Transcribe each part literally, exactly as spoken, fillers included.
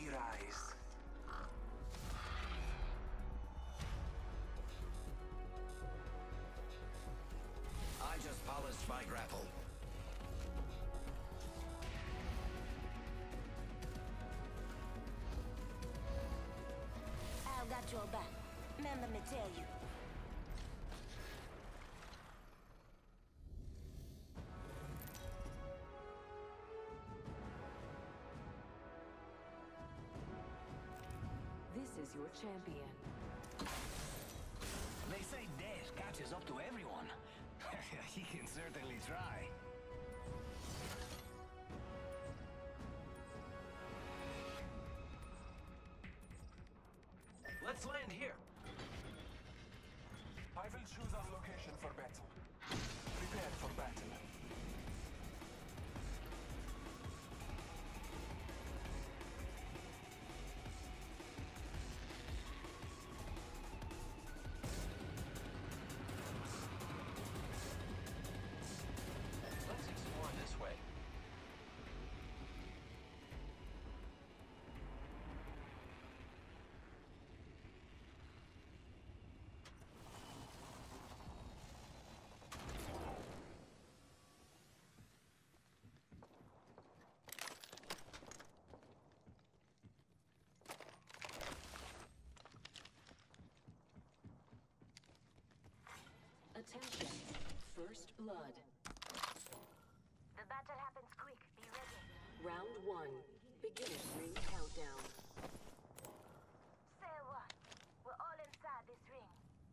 your eyes. I just polished my grapple. I've got your back. Remember me tell you. This is your champion. They say death catches up to everyone. He can certainly try. Let's land here. I will choose our location for battle. Prepare for battle. Let's explore this way. Attention. First blood. The battle happens quick. Be ready. Round one. Beginning ring countdown. Say what? We're all inside this ring.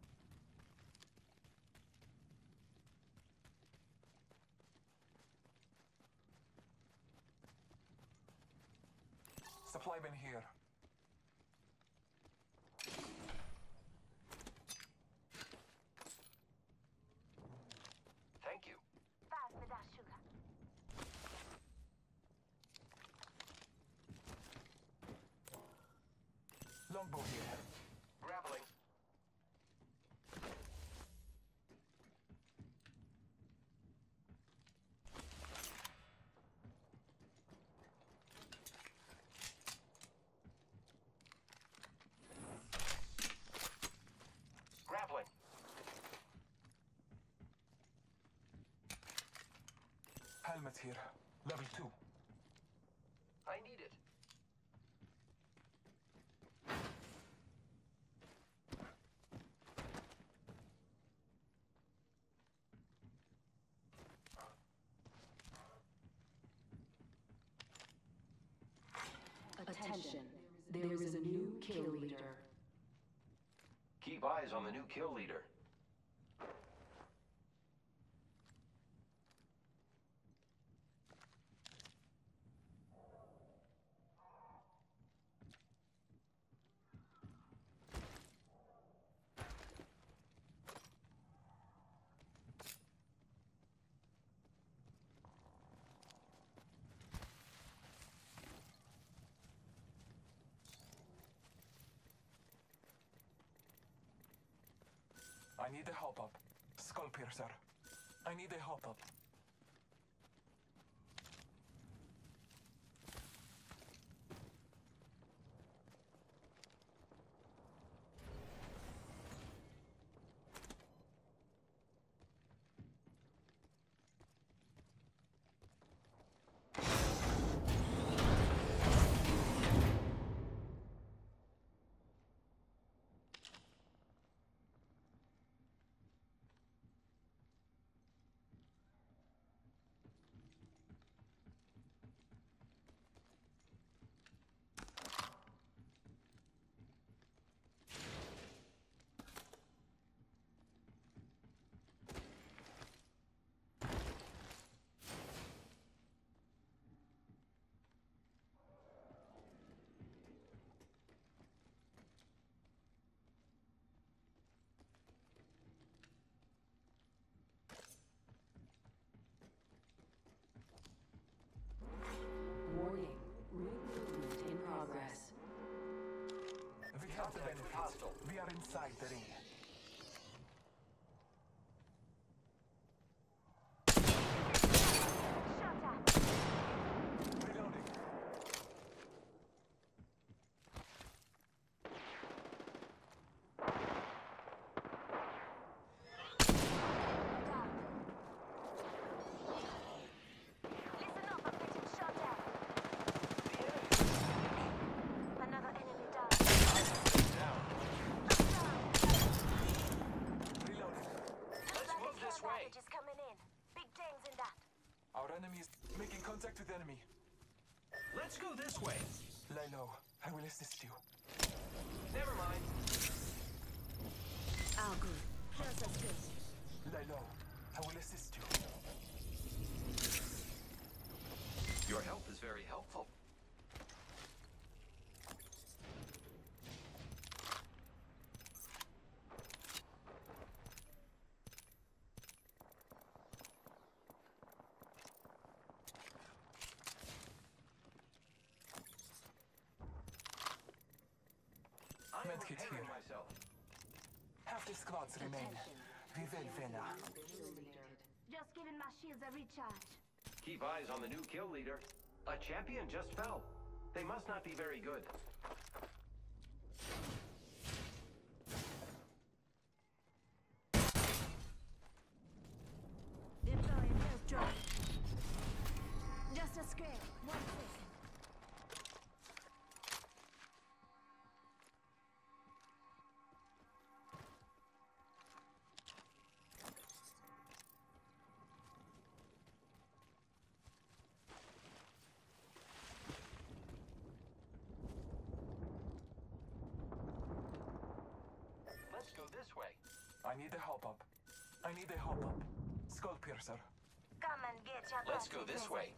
Supply bin here. Thank you. Pass me that sugar. Longbow here. Grappling. Grappling. Helmet here. Level two. I need it. Attention. There is a new kill leader. Keep eyes on the new kill leader. I need a hop up. Skull piercer. I need a hop up. Warning. Ring movement in progress. We have the benefit. Hostile. We are inside the ring. Shut up. Reloading. enemies. Making contact with enemy. Let's go this way. Lie low. I will assist you. Never mind. All good. Here's us good. Lie low. I will assist you. Your help is very helpful. I am Medkit repairing here. myself. Half the squads remain. We will win now. Just giving my shields a recharge. Keep eyes on the new kill leader. A champion just fell. They must not be very good. Deploying first drone. Just a scrape. One second. Let's go this way. I need a hop up. I need a hop up. Skull piercer. Come and get your Let's go birthday this present. way.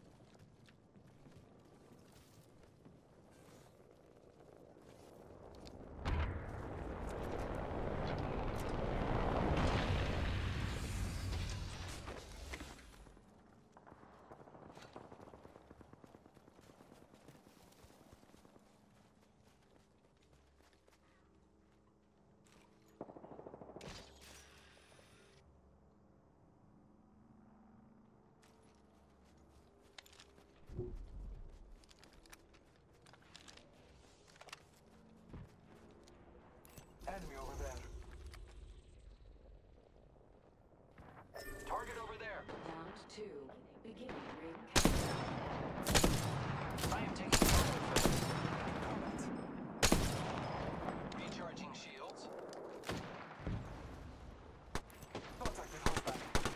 Enemy over there. Target over there. Round two. Beginning ring countdown. I am taking target. Combat. Recharging shields. Contact with hostile.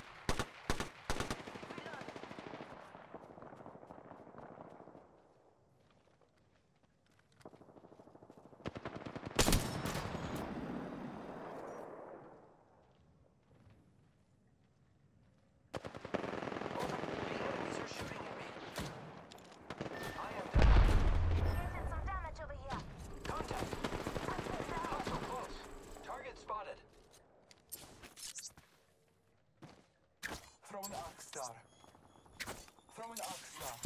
The enemies are shooting at me. I am down. Getting some damage over here. Contact. I'll take that. Not so close. Target spotted. Throw an arc star. Throw an arc star.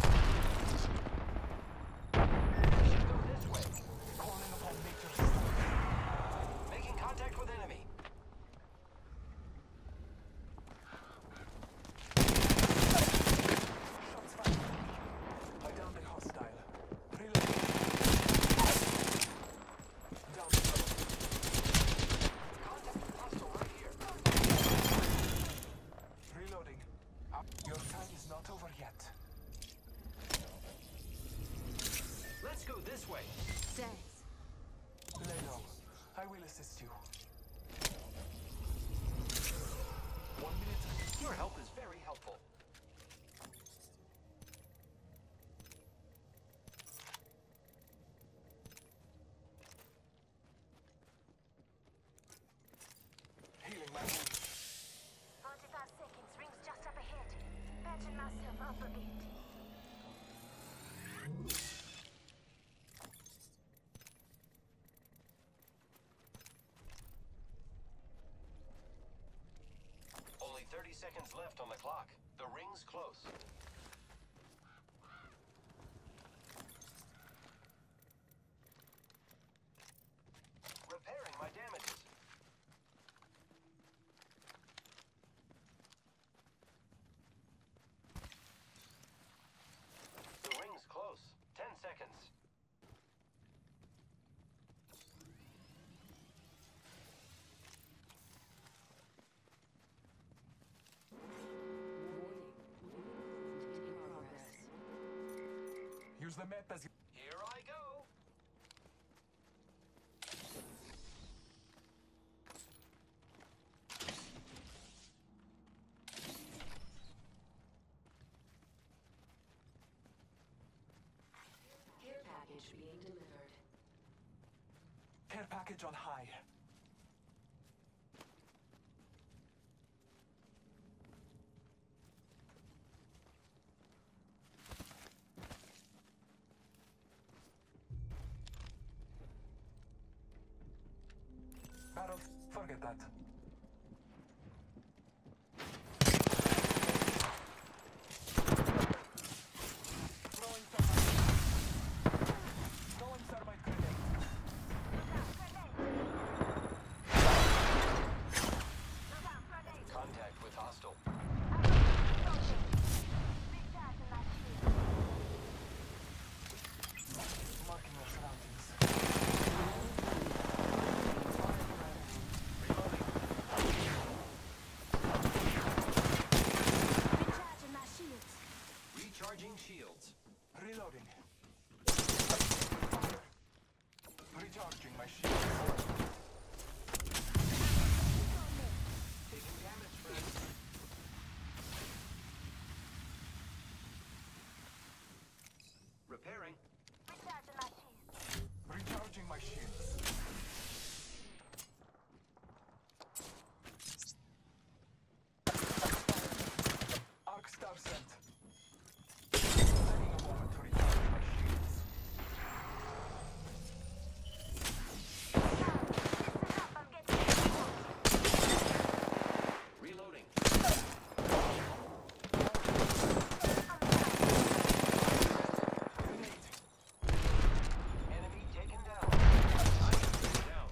We should go this way. Calling upon nature's strength. Making contact with enemy. Shots fired. I downed a hostile. Reload. Down the road. Contact with hostile right here. Reloading. Up. Your time is not over yet. Let's go this way. Thanks. Lay low. I will assist you. One minute. Your help is very helpful. Healing my wounds. forty-five seconds. Rings just up ahead. Patching myself up a bit. Only thirty seconds left on the clock. The ring's close. Repairing my damages. The ring's close. Ten seconds. In progress. Use the map as you. Here I go. Care package on high. Barrels, forget that. Throwing thermite. Throwing thermite grenade. Contact with hostile. Marking our surroundings. Recharging shields. Reloading. Recharging my shield. Taking damage, friends. Repairing. Recharging my shields. Arc star sent. Taking a moment to recharge my shields. Reloading. Grenade. Enemy taken down. Taken down.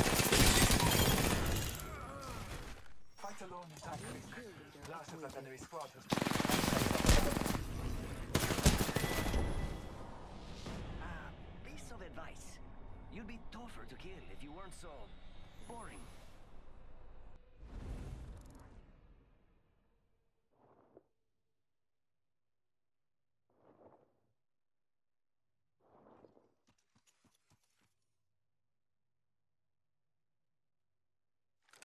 Fight alone is not quick. Last of that enemy squad has Ah, piece of advice. You'd be tougher to kill if you weren't so boring.